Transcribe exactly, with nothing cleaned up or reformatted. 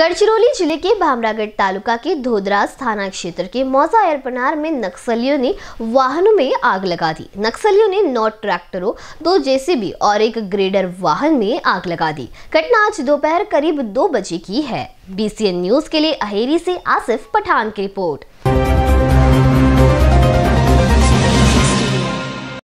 गढ़चिरौली जिले के भामरागढ़ तालुका के धोदराज थाना क्षेत्र के मौजा एरपनार में नक्सलियों ने वाहनों में आग लगा दी। नक्सलियों ने नौ ट्रैक्टरों, दो जेसीबी और एक ग्रेडर वाहन में आग लगा दी। घटना आज दोपहर करीब दो बजे की है। बीसीएन न्यूज के लिए अहेरी से आसिफ पठान की रिपोर्ट।